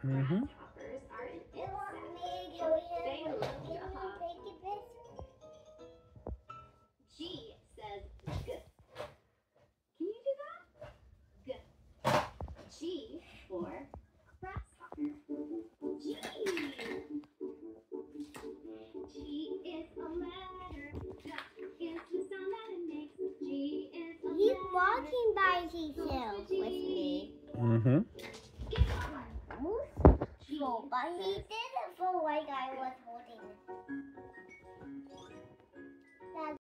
Mm-hmm. You want me to go here? Can you make it this? G says G. Can you do that? G. G for grasshopper. G. G is a letter. G is the sound that it makes. G is a He's letter. walking by himself with me. Mm-hmm. So, but he did it for like I was holding it.